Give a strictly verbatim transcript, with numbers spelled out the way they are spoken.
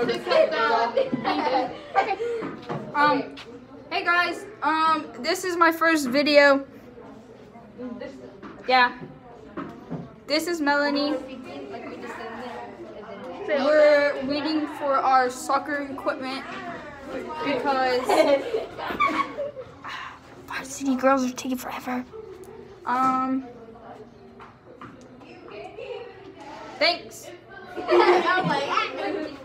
Okay. Um, hey guys, um, this is my first video. Yeah. This is Melanie. We're waiting for our soccer equipment because varsity girls are taking forever. Um, thanks.